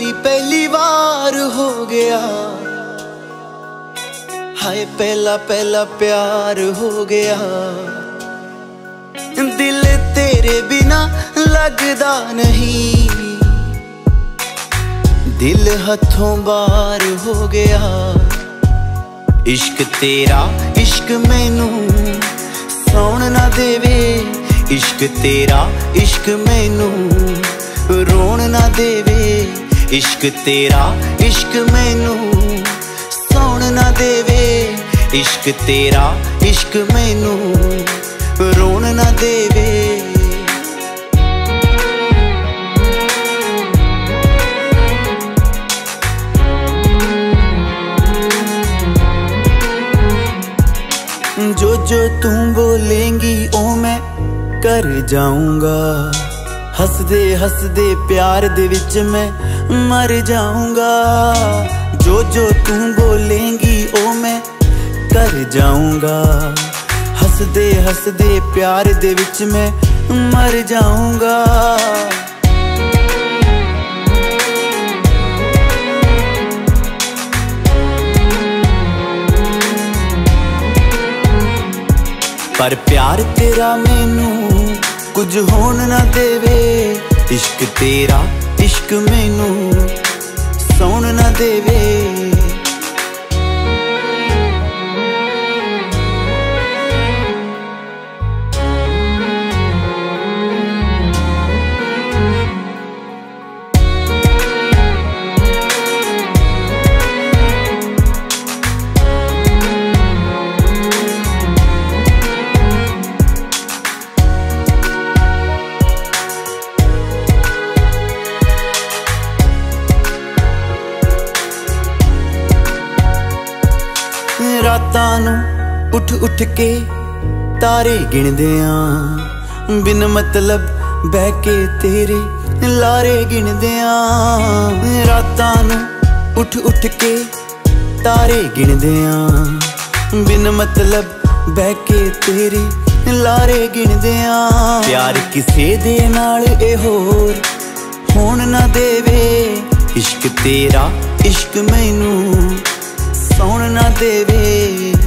पहली बार हो गया, हाय पहला पहला प्यार हो गया। दिल तेरे बिना लगदा नहीं, दिल हथों बाहर हो गया। इश्क तेरा इश्क मैनू सौण ना देवे, इश्क तेरा इश्क मैनू रोण ना देवे। इश्क तेरा इश्क मैनू सौण ना देवे, इश्क तेरा इश्क मैनू रोण ना देवे। जो जो तू बोलेंगी ओ मैं कर जाऊंगा, हसदे हसदे प्यार दे विच मैं मर जाऊंगा। जो जो तू बोलेंगी ओ मैं कर जाऊंगा, हसदे हसदे प्यार दे विच मैं मर जाऊंगा। पर प्यार तेरा मैनू कुछ होन ना देवे, इश्क तेरा इश्क मैनू सौण ना देवे। रातां नूं उठ उठ के तारे गिणदे आं, बिन मतलब बह के तेरे लारे गिणदे आं। रातां नूं उठ उठ के तारे गिणदे आं, बिन मतलब बह के तेरे लारे गिणदे आं। प्यार किसे दे नाल ए होर होण ना देवे, इश्क तेरा इश्क मैनू सौण ना देवे।